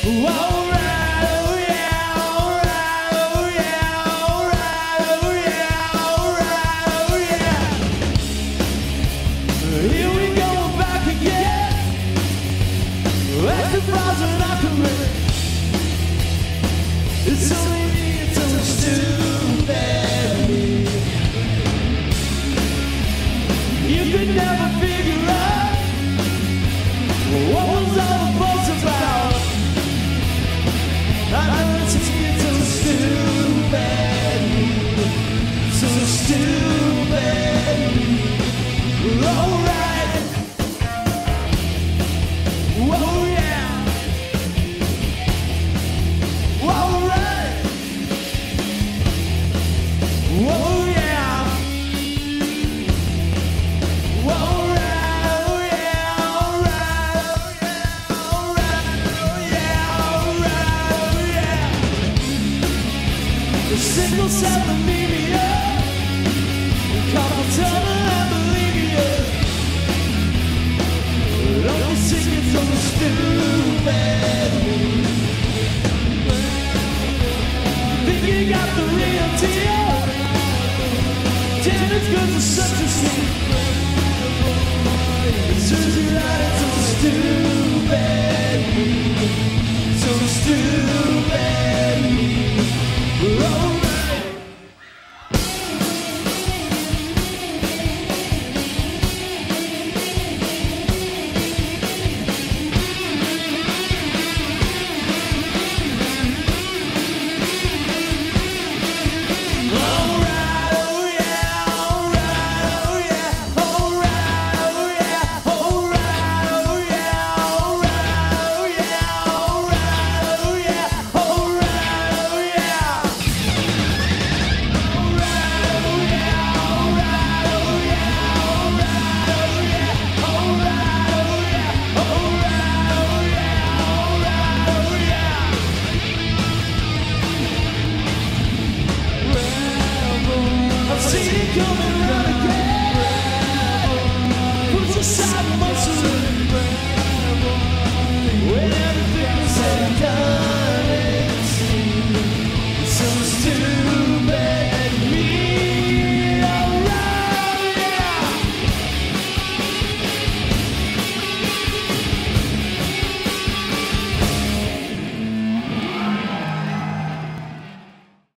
It's only me, it's only stupid. You could never figure out what was all the fuss about. I know it's just me, it's so stupid. So stupid. Alright. Whoa, yeah. Alright. Whoa, yeah. Single cell anemia, carpal tunnel ambulimia. Don't sing it so stupid. Think you got the real deal? Damn, it's good for such a shame. It turns you out it's so stupid. So stupid.